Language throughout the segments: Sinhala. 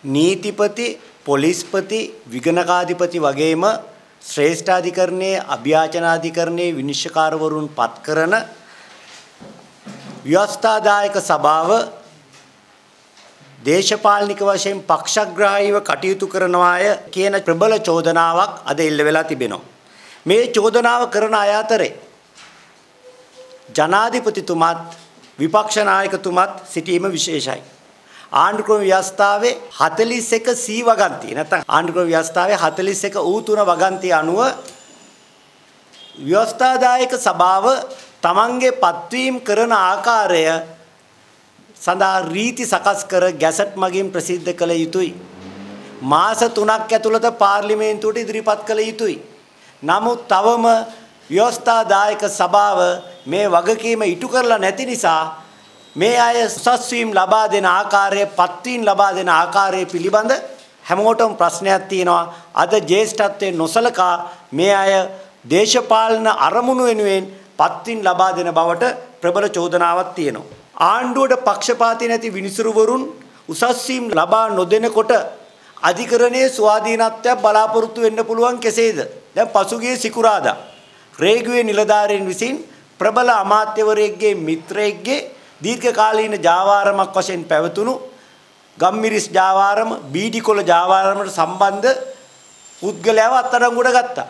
නීතිපති, පොලිස්පති, විගණකාධිපති වගේම ශ්‍රේෂ්ඨාධිකරණයේ අභියාචනාධිකරණයේ විනිශ්චයකාරවරුන් පත් කරන ව්‍යවස්ථාදායක සභාව දේශපාලනික වශයෙන් පක්ෂග්‍රාහීව කටයුතු කරනවාය කියන ප්‍රබල චෝදනාවක් අද එල්ල වෙලා තිබෙනවා. මේ චෝදනාව කරන අය අතරේ ජනාධිපතිතුමත් විපක්ෂ නායකතුමත් සිටීම විශේෂයි. ආණ්ඩුක්‍රම ව්‍යවස්ථාවේ 41 C වගන්තිය නැත්නම් ආණ්ඩුක්‍රම ව්‍යවස්ථාවේ 41 ඌ 3 වගන්තිය අනුව ව්‍යවස්ථාදායක සභාව තමන්ගේ පත්වීම් කරන ආකාරය සඳහා රීති සකස් කර ගැසට් මගින් ප්‍රසිද්ධ කළ යුතුයි. මාස 3ක් ඇතුළත පාර්ලිමේන්තුවට ඉදිරිපත් කළ යුතුයි. නමුත් තවම ව්‍යවස්ථාදායක සභාව මේ වගකීම ඉටු කරලා නැති නිසා මේ අය උසස් වීම් ලබා දෙන ආකාරය, පත්වීම් ලබා දෙන ආකාරය පිළිබඳ හැමෝටම ප්‍රශ්නයක් තියෙනවා. අද ජ්‍යෙෂ්ඨත්වයේ නොසලකා මේ අය දේශපාලන අරමුණු වෙනුවෙන් පත්වීම් ලබා දෙන බවට ප්‍රබල චෝදනාවක් තියෙනවා. ආණ්ඩුවට පක්ෂපාතී නැති විනිසුරුවරුන් උසස් වීම් ලබා නොදෙනකොට අධිකරණයේ ස්වාධීනත්වයක් බලාපොරොත්තු වෙන්න පුළුවන් කෙසේද? දැන් පසුගිය සිකුරාදා රේගුවේ නිලධාරීන් විසින් ප්‍රබල අමාත්‍යවරයෙක්ගේ මිත්‍රයෙක්ගේ දීර්ඝකාලීන ජාවාරමක් වශයෙන් පැවතුණු ගම්මිරිස් ජාවාරම, බීඩිකොළ ජාවාරමට සම්බන්ධ පුද්ගලයාව අත්අඩංගුවට ගත්තා.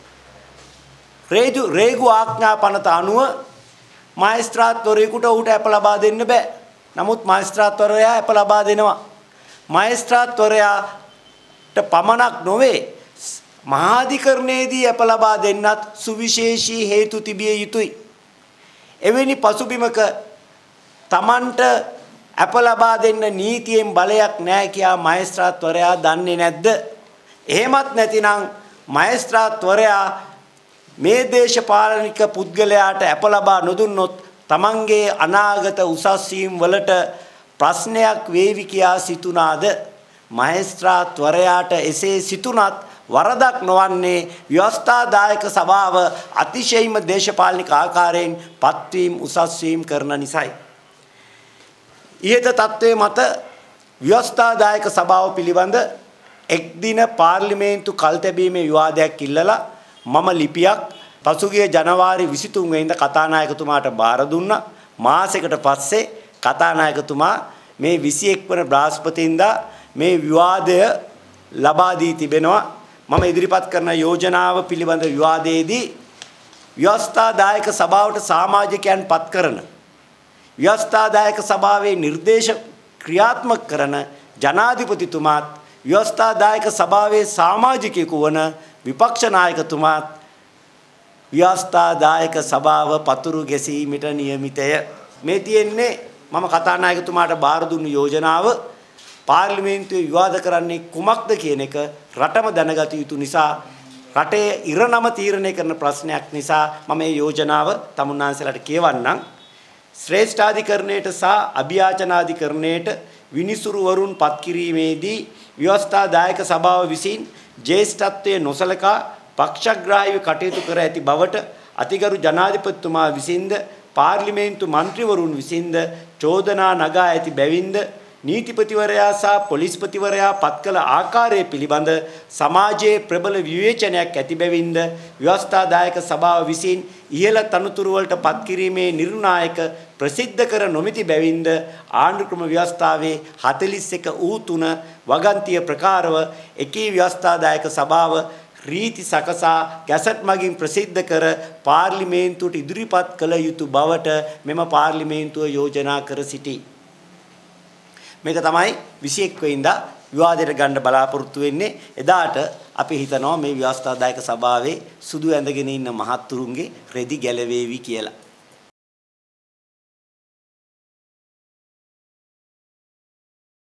රේගු ආඥා පනත අනුව මහේස්ත්‍රාත්වරයෙකුට ඌට අප ලබා දෙන්න බෑ. නමුත් මහේස්ත්‍රාත්වරයා අප ලබා දෙනවා. මහේස්ත්‍රාත්වරයාට පමණක් නොවේ මහාධිකරණයේදී අප ලබා දෙන්නත් සුවිශේෂී හේතු තිබිය යුතුයි. එවැනි පසුබිමක තමන්ට අප ලබා දෙන්න නීතියෙන් බලයක් නැහැ කියා මහේස්ත්‍රාත්වරයා දන්නේ නැද්ද? එහෙමත් නැතිනම් මහේස්ත්‍රාත්වරයා මේ දේශපාලනික පුද්ගලයාට අප ලබා නොදුන්නොත් තමන්ගේ අනාගත උසස් වීම් වලට ප්‍රශ්නයක් වේවි කියා සිතුනාද? මහේස්ත්‍රාත්වරයාට එසේ සිතුනත් වරදක් නොවන්නේ ව්‍යවස්ථාදායක සභාව අතිශයින්ම දේශපාලනික ආකාරයෙන් පත්වීම් උසස් වීම් කරන නිසායි. ඊට තත්ත්වයේ මත ව්‍යවස්ථාදායක සභාව පිළිබඳ එක් දින පාර්ලිමේන්තු කල්තැබීමේ විවාදයක් ඉල්ලලා මම ලිපියක් පසුගිය ජනවාරි 23 වෙනිදා කතානායකතුමාට බාර දුන්නා. මාසයකට පස්සේ කතානායකතුමා මේ 21 වන බ්‍රහස්පතින්දා මේ විවාදය ලබා දී තිබෙනවා. මම ඉදිරිපත් කරන යෝජනාව පිළිබඳ විවාදයේදී ව්‍යවස්ථාදායක සභාවට සමාජිකයන් පත් කරන ව්‍යවස්ථාදායක සභාවේ නිර්දේශ ක්‍රියාත්මක කරන ජනාධිපතිතුමාත් ව්‍යවස්ථාදායක සභාවේ සමාජිකයෙකු වන විපක්ෂ නායකතුමාත් ව්‍යවස්ථාදායක සභාව පතුරු ගැසීමට නියමිතය. මේ තියෙන්නේ මම කතානායකතුමාට බාර දුන්නු යෝජනාව. පාර්ලිමේන්තුවේ විවාද කරන්නේ කුමක්ද කියන එක රටම දැනගත යුතු නිසා රටේ ඉරණම තීරණය කරන ප්‍රශ්නයක් නිසා මම මේ යෝජනාව තමුන්නාන්සලාට කියවන්නම්. ශ්‍රේෂ්ඨාධිකරණයට සහ අභියාචනාධිකරණයට විනිසුරුවරුන් පත් කිරීමේදී ව්‍යවස්ථාදායක සභාව විසින් ජ්‍යෙෂ්ඨත්වයේ නොසලකා පක්ෂග්‍රාහීව කටයුතු කර ඇති බවට අතිගරු ජනාධිපතිතුමා විසින්ද පාර්ලිමේන්තු මන්ත්‍රීවරුන් විසින්ද චෝදනා නගා ඇති බැවින්ද නීතිපතිවරයා සහ පොලිස්පතිවරයා පත් කළ ආකාරය පිළිබඳ සමාජයේ ප්‍රබල විවේචනයක් ඇති බැවින්ද ව්‍යවස්ථාදායක සභාව විසින් ඉහළ තනතුරු වලට පත් කිරීමේ නිර්ණායක ප්‍රසිද්ධ කර නොමැති බැවින්ද ආණ්ඩුක්‍රම ව්‍යවස්ථාවේ 41 ඌ 3 වගන්තිය ප්‍රකාරව එකී ව්‍යවස්ථාදායක සභාව රීති සකසා ගැසට් මගින් ප්‍රසිද්ධ කර පාර්ලිමේන්තුවට ඉදිරිපත් කළ යුතු බවට මෙම පාර්ලිමේන්තුව යෝජනා කර සිටී. මේක තමයි 21 වෙනිදා විවාදයට ගන්න බලාපොරොත්තු වෙන්නේ. එදාට අපි හිතනවා මේ ව්‍යවස්ථාදායක සභාවේ සුදු ඇඳගෙන ඉන්න මහත්තුරුන්ගේ රෙදි ගැලවේවි කියලා.